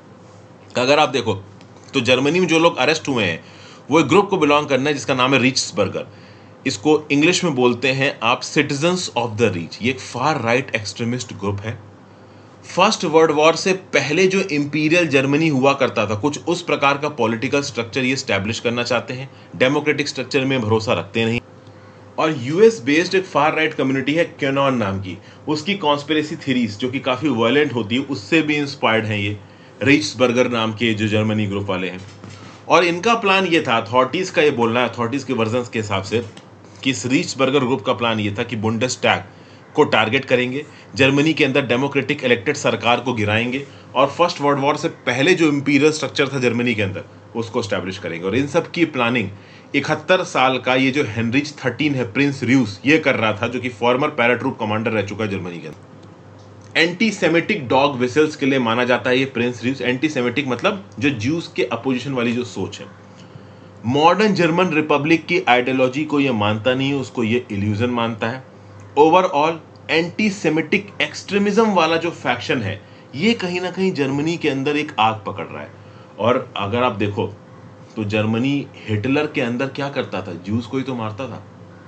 है। अगर आप देखो तो जर्मनी में जो लोग अरेस्ट हुए हैं वो एक ग्रुप को बिलोंग करना है जिसका नाम है रीच्सबर्गर। इसको इंग्लिश में बोलते हैं आप सिटीजन्स ऑफ द रीच। ये एक फार राइट एक्सट्रीमिस्ट ग्रुप है। फर्स्ट वर्ल्ड वॉर से पहले जो इंपीरियल जर्मनी हुआ करता था, कुछ उस प्रकार का पॉलिटिकल स्ट्रक्चर ये स्टैब्लिश करना चाहते हैं। डेमोक्रेटिक स्ट्रक्चर में भरोसा रखते नहीं। और यूएस बेस्ड एक फार राइट कम्युनिटी है क्यूनॉन नाम की, उसकी कॉन्स्पिरेसी थ्योरीज जो कि काफी वायलेंट होती है उससे भी इंस्पायर्ड हैं ये रीच्सबर्गर नाम के जो जर्मनी ग्रुप वाले हैं। और इनका प्लान ये था, अथॉरिटीज का ये बोलना है, अथॉरिटीज के वर्जन के हिसाब से, कि इस रीच्सबर्गर ग्रुप का प्लान ये था कि बुंडेसटैग को टारगेट करेंगे, जर्मनी के अंदर डेमोक्रेटिक इलेक्टेड सरकार को गिराएंगे और फर्स्ट वर्ल्ड वॉर से पहले जो इंपीरियल स्ट्रक्चर था जर्मनी के अंदर उसको स्टैब्लिश करेंगे। और इन सब की प्लानिंग इकहत्तर साल का ये जो हेनरिच थर्टीन है, प्रिंस र्यूस, ये कर रहा था, जो कि फॉर्मर पैराट्रूप कमांडर रह चुका है जर्मनी के अंदर। एंटी सेमेटिक डॉग विसल्स के लिए माना जाता है ये प्रिंस र्यूस। एंटी सेमेटिक मतलब जो ज्यूज के अपोजिशन वाली जो सोच है। मॉडर्न जर्मन रिपब्लिक की आइडियोलॉजी को ये मानता नहीं है, उसको ये इल्यूजन मानता है। ओवरऑल एंटी सेमेटिक एक्सट्रीमिज्म वाला जो फैक्शन है ये कहीं ना कहीं जर्मनी के अंदर एक आग पकड़ रहा है। और अगर आप देखो तो जर्मनी हिटलर के अंदर क्या करता था, ज्यूज को ही तो मारता था।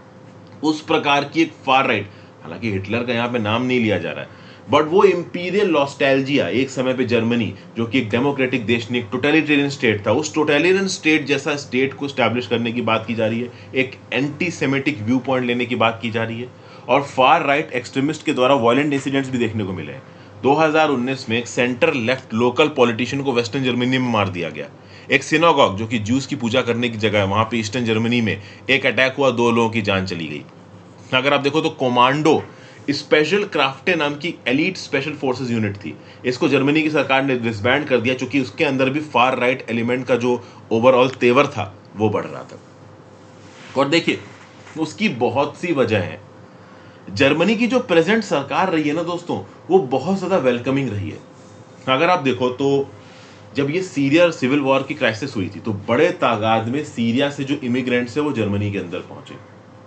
उस प्रकार की एक फार राइट, हालांकि हिटलर का यहाँ पे नाम नहीं लिया जा रहा है, बट वो इंपीरियल नॉस्टैल्जिया, एक समय पे जर्मनी जो कि एक डेमोक्रेटिक देश नहीं, एक टोटलिटेरियन स्टेट था, उस टोटलिटेरियन स्टेट जैसा स्टेट को स्टैब्लिश करने की बात की जा रही है। एक एंटी सेमेटिक व्यू पॉइंट लेने की बात की जा रही है। और फार राइट एक्सट्रीमिस्ट के द्वारा वायलेंट इंसिडेंट्स भी देखने को मिले हैं। दो हज़ार उन्नीस में एक सेंटर लेफ्ट लोकल पॉलिटिशियन को वेस्टर्न जर्मनी में मार दिया गया। एक सिनागॉग जो कि ज्यूज की पूजा करने की जगह है, वहां पे ईस्टर्न जर्मनी में एक अटैक हुआ, दो लोगों की जान चली गई। अगर आप देखो तो कोमांडो स्पेशल क्राफ्टे नाम की एलीट स्पेशल फोर्सेस यूनिट थी, इसको जर्मनी की सरकार ने डिसबैंड कर दिया, क्योंकि उसके अंदर भी फार राइट एलिमेंट का जो ओवरऑल तेवर था वो बढ़ रहा था। और देखिए उसकी बहुत सी वजह है। जर्मनी की जो प्रेजेंट सरकार रही है ना दोस्तों, वो बहुत ज्यादा वेलकमिंग रही है। अगर आप देखो तो जब ये सीरिया सिविल वॉर की क्राइसिस हुई थी तो बड़े तादाद में सीरिया से जो इमिग्रेंट्स है वो जर्मनी के अंदर पहुंचे।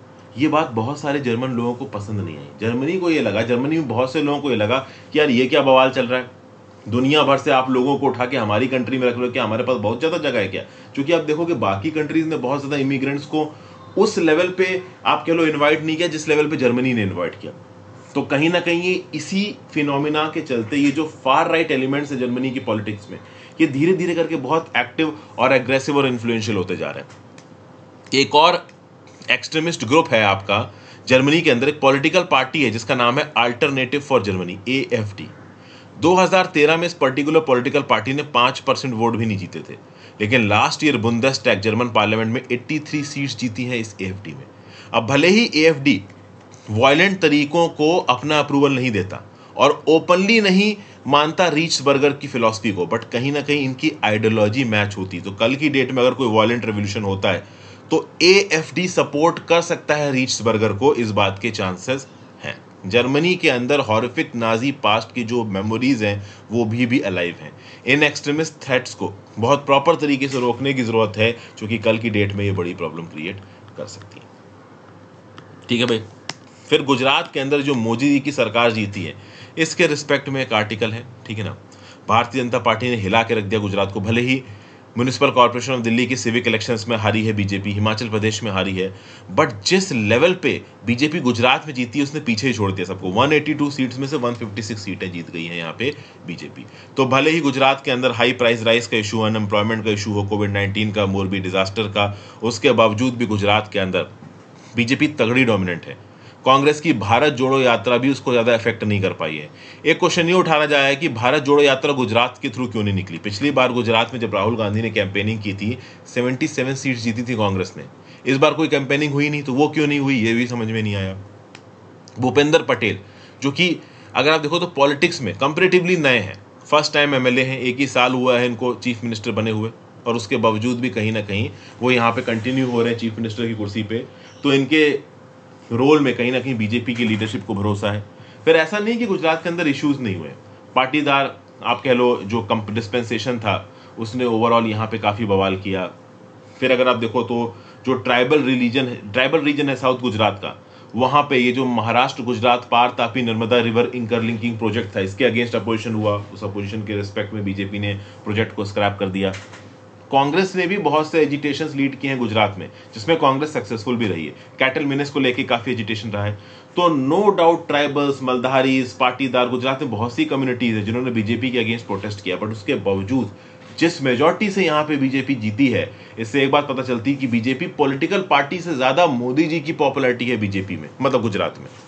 ये बात बहुत सारे जर्मन लोगों को पसंद नहीं आई। जर्मनी को ये लगा, जर्मनी में बहुत से लोगों को ये लगा कि यार ये क्या बवाल चल रहा है, दुनिया भर से आप लोगों को उठा के हमारी कंट्री में रख लो, क्या हमारे पास बहुत ज्यादा जगह है क्या? क्योंकि आप देखो कि बाकी कंट्रीज ने बहुत ज्यादा इमिग्रेंट्स को उस लेवल पे आप कह लो इन्वाइट नहीं किया जिस लेवल पे जर्मनी ने इन्वाइट किया। तो कहीं ना कहीं ये इसी फिनोमिना के चलते ये जो फार राइट एलिमेंट्स है जर्मनी की पॉलिटिक्स में, ये धीरे धीरे करके बहुत एक्टिव और एग्रेसिव और इन्फ्लुएंशियल होते जा रहे हैं। एक और एक्सट्रीमिस्ट ग्रुप है आपका जर्मनी के अंदर, एक पॉलिटिकल पार्टी है जिसका नाम है alternative for Germany, A F D. दो हज़ार तेरह में इस पर्टिकुलर पॉलिटिकल पार्टी ने पाँच परसेंट वोट भी नहीं जीते थे, लेकिन last year Bundestag German parliament में तिरासी सीट्स जीती हैं इस ए एफ डी में। अब भले ही ए एफ डी वायलेंट तरीकों को अपना अप्रूवल नहीं देता और ओपनली नहीं मानता रीच्सबर्गर की फिलॉसफी को, बट कहीं ना कहीं इनकी आइडियोलॉजी मैच होती। तो कल की डेट में अगर कोई वायलेंट रेवोल्यूशन होता है तो ए एफ डी सपोर्ट कर सकता है रीच्सबर्गर को, इस बात के चांसेस हैं। जर्मनी के अंदर हॉरिफिक नाजी पास्ट की जो मेमोरीज हैं वो भी भी अलाइव हैं। इन एक्सट्रीमिस्ट थ्रेट्स को बहुत प्रॉपर तरीके से रोकने की जरूरत है, क्योंकि कल की डेट में ये बड़ी प्रॉब्लम क्रिएट कर सकती है। ठीक है भाई। फिर गुजरात के अंदर जो मोदी जी की सरकार जीती है, इसके रिस्पेक्ट में एक आर्टिकल है, ठीक है ना। भारतीय जनता पार्टी ने हिला के रख दिया गुजरात को। भले ही म्यूनिसिपल कॉर्पोरेशन ऑफ दिल्ली की सिविक इलेक्शंस में हारी है बीजेपी, हिमाचल प्रदेश में हारी है, बट जिस लेवल पे बीजेपी गुजरात में जीती है उसने पीछे ही छोड़ दिया सबको। एक सौ बयासी सीट्स में से एक सौ छप्पन सीटें जीत गई हैं यहाँ पे बीजेपी। तो भले ही गुजरात के अंदर हाई प्राइस राइस का इशू, अनएम्प्लॉयमेंट का इशू हो, कोविड नाइन्टीन का, मोरबी डिजास्टर का, उसके बावजूद भी गुजरात के अंदर बीजेपी तगड़ी डोमिनेंट है। कांग्रेस की भारत जोड़ो यात्रा भी उसको ज्यादा इफेक्ट नहीं कर पाई है। एक क्वेश्चन ये उठाना जाया है कि भारत जोड़ो यात्रा गुजरात के थ्रू क्यों नहीं निकली। पिछली बार गुजरात में जब राहुल गांधी ने कैंपेनिंग की थी, सतहत्तर सीट्स जीती थी कांग्रेस ने। इस बार कोई कैंपेनिंग हुई नहीं, तो वो क्यों नहीं हुई ये भी समझ में नहीं आया। भूपेंद्र पटेल, जो कि अगर आप देखो तो पॉलिटिक्स में कंपैरेटिवली नए हैं, फर्स्ट टाइम एमएलए हैं, एक ही साल हुआ है इनको चीफ मिनिस्टर बने हुए, और उसके बावजूद भी कहीं ना कहीं वो यहाँ पे कंटिन्यू हो रहे हैं चीफ मिनिस्टर की कुर्सी पे। तो इनके रोल में कहीं ना कहीं बीजेपी की लीडरशिप को भरोसा है। फिर ऐसा नहीं कि गुजरात के अंदर इश्यूज नहीं हुए, पाटीदार आप कह लो जो कंप डिस्पेंसेशन था उसने ओवरऑल यहाँ पे काफी बवाल किया। फिर अगर आप देखो तो जो ट्राइबल रिलीजन है, ट्राइबल रीजन है साउथ गुजरात का, वहां पे ये जो Maharashtra Gujarat Par Tapi Narmada river interlinking project था, इसके अगेंस्ट अपोजिशन हुआ। उस अपोजिशन के रिस्पेक्ट में बीजेपी ने प्रोजेक्ट को स्क्रैप कर दिया। कांग्रेस ने भी बहुत से एजिटेशंस लीड किए हैं गुजरात में, जिसमें कांग्रेस सक्सेसफुल भी रही है। कैटल मिनेस को लेके काफी एजिटेशन रहा है। तो no doubt tribals, Maldharis, Patidar, Gujarat में बहुत सी कम्युनिटीज है जिन्होंने बीजेपी के अगेंस्ट प्रोटेस्ट किया, बट उसके बावजूद जिस मेजॉरिटी से यहाँ पे बीजेपी जीती है, इससे एक बात पता चलती है कि बीजेपी पॉलिटिकल पार्टी से ज्यादा मोदी जी की पॉपुलैरिटी है बीजेपी में, मतलब गुजरात में।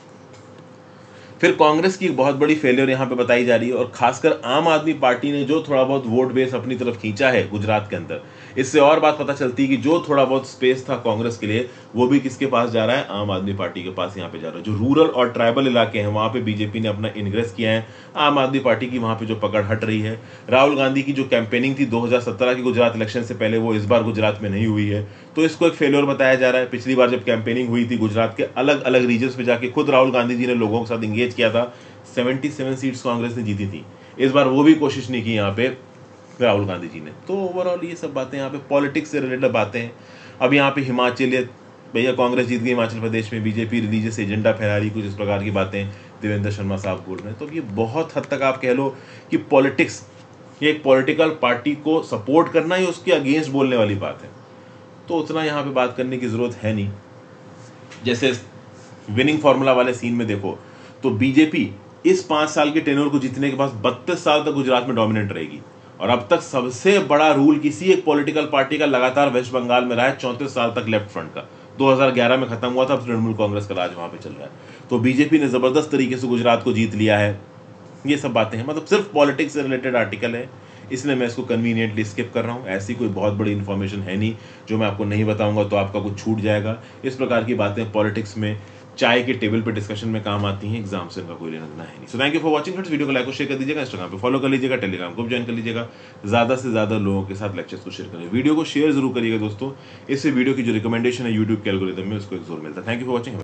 फिर कांग्रेस की एक बहुत बड़ी फेलियर यहाँ पे बताई जा रही है, और खासकर आम आदमी पार्टी ने जो थोड़ा बहुत वोट बेस अपनी तरफ खींचा है गुजरात के अंदर, इससे और बात पता चलती है कि जो थोड़ा बहुत स्पेस था कांग्रेस के लिए, वो भी किसके पास जा रहा है, आम आदमी पार्टी के पास यहाँ पे जा रहा है। जो रूरल और ट्राइबल इलाके हैं वहां पे बीजेपी ने अपना इनग्रेस किया है, आम आदमी पार्टी की वहां पे जो पकड़ हट रही है। राहुल गांधी की जो कैंपेनिंग थी दो हजार सत्रह की गुजरात इलेक्शन से पहले, वो इस बार गुजरात में नहीं हुई है, तो इसको एक फेलियर बताया जा रहा है। पिछली बार जब कैंपेनिंग हुई थी गुजरात के अलग अलग रीजन में जाके खुद राहुल गांधी जी ने लोगों के साथ इंगेज किया था, सतहत्तर सीट्स कांग्रेस ने जीती थी। इस बार वो भी कोशिश नहीं की यहाँ पे राहुल गांधी जी ने। तो ओवरऑल ये सब बातें यहाँ पे पॉलिटिक्स से रिलेटेड बातें हैं। अब यहाँ पे हिमाचल, भैया कांग्रेस जीत गई हिमाचल प्रदेश में, बीजेपी रिलीजियस एजेंडा फैला रही, कुछ इस प्रकार की बातें देवेंद्र शर्मा साहब बोल रहे हैं। तो ये बहुत हद तक आप कह लो कि पॉलिटिक्स, ये एक पॉलिटिकल पार्टी को सपोर्ट करना ही उसके अगेंस्ट बोलने वाली बात है, तो उतना यहाँ पे बात करने की जरूरत है नहीं। जैसे विनिंग फॉर्मूला वाले सीन में देखो तो बीजेपी इस पांच साल के टेन्योर को जीतने के बाद बत्तीस साल तक गुजरात में डोमिनेट रहेगी, और अब तक सबसे बड़ा रूल किसी एक पॉलिटिकल पार्टी का लगातार वेस्ट बंगाल में रहा है चौंतीस साल तक लेफ्ट फ्रंट का। दो हज़ार ग्यारह में खत्म हुआ था, अब तृणमूल कांग्रेस का राज वहां पे चल रहा है। तो बीजेपी ने जबरदस्त तरीके से गुजरात को जीत लिया है। ये सब बातें हैं, मतलब सिर्फ पॉलिटिक्स से रिलेटेड आर्टिकल है, इसलिए मैं इसको कन्वीनियंटली स्किप कर रहा हूँ। ऐसी कोई बहुत बड़ी इन्फॉर्मेशन है नहीं जो मैं आपको नहीं बताऊंगा तो आपका कुछ छूट जाएगा। इस प्रकार की बातें पॉलिटिक्स में चाय के टेबल पे डिस्कशन में काम आती हैं, एग्जाम से इनका कोई लेना देना है नहीं। So thank you for watching friends. Video को लाइक और शेयर कर दीजिएगा, इंस्टाग्राम पे फॉलो कर लीजिएगा, टेलीग्राम को ज्वाइन कर लीजिएगा, ज्यादा से ज्यादा लोगों के साथ लेक्चर्स को शेयर करें। वीडियो को शेयर जरूर करिएगा दोस्तों, इससे वीडियो की जो रिकमेंडेशन है यूट्यूब के एल्गोरिथम में उसको एक जोर मिलता है। Thank you for watching.